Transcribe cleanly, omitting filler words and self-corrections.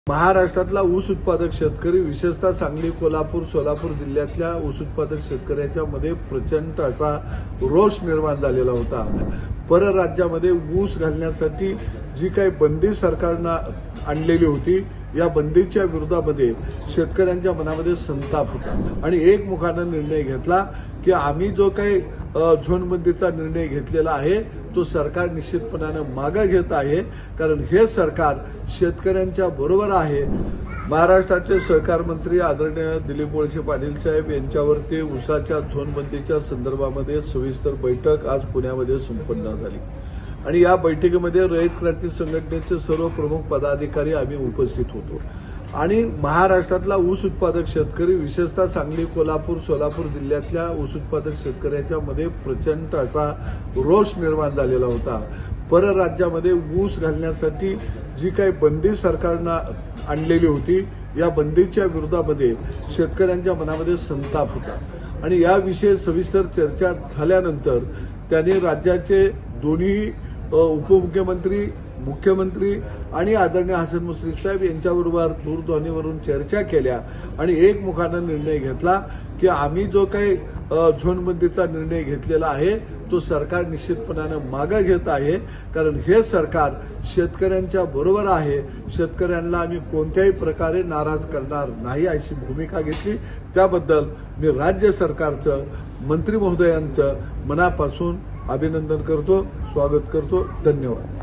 महाराष्ट्रातला ऊस उत्पादक शेतकरी विशेषतः सांगली, कोल्हापूर, सोलापूर जिल्ह्यातल्या ऊस उत्पादक शेतकऱ्यांच्या मध्ये प्रचंड असा रोष निर्माण झालेला होता। परराज्यामध्ये ऊस घालण्यासाठी जी काही बंदी सरकारनं आणलेली होती, या बंदीच्या विरोधामध्ये शेतकऱ्यांच्या मनामध्ये संताप होता आणि एकमुखानं निर्णय घेतला की आम्ही जो काही झोनबंदीचा निर्णय घेतलेला आहे तो सरकार निश्चितपणाने मागे घेत आहे, कारण हे सरकार शेतकऱ्यांच्या बरोबर आहे। महाराष्ट्राचे सहकार मंत्री आदरणीय दिलीप वळसे पाटील साहेब यांच्यावरती ऊसाच्या झोनबंदीच्या संदर्भामध्ये सविस्तर बैठक आज पुण्यामध्ये संपन्न झाली आणि या बैठकीमध्ये रयत क्रांती संघटनेचे सर्व प्रमुख पदाधिकारी आम्ही उपस्थित होतो आणि महाराष्ट्रातला ऊस उत्पादक शेतकरी विशेषतः सांगली, कोल्हापूर, सोलापूर जिल्ह्यातल्या ऊस उत्पादक शेतकऱ्यांच्या मध्ये प्रचंड असा रोष निर्माण झालेला होता। परराज्यामध्ये ऊस घालण्यासाठी जी काही बंदी सरकारनं आणलेली होती, या बंदीच्या विरोधामध्ये शेतकऱ्यांच्या मनामध्ये संताप होता आणि याविषयी सविस्तर चर्चा झाल्यानंतर त्यांनी राज्याचे दोन्ही उपमुख्यमंत्री, मुख्यमंत्री आणि आदरणीय हसन मुश्रीफ साहेब यांच्याबरोबर दूरध्वनीवरून चर्चा केल्या आणि एकमुखानं निर्णय घेतला की आम्ही जो काही झोनबंदीचा निर्णय घेतलेला आहे तो सरकार निश्चितपणाने मागे घेत आहे, कारण हे सरकार शेतकऱ्यांच्या बरोबर आहे। शेतकऱ्यांना आम्ही कोणत्याही प्रकारे नाराज करणार नाही अशी भूमिका घेतली। त्याबद्दल मी राज्य सरकारचं, मंत्री महोदयांचं मनापासून अभिनंदन करतो, स्वागत करतो। धन्यवाद।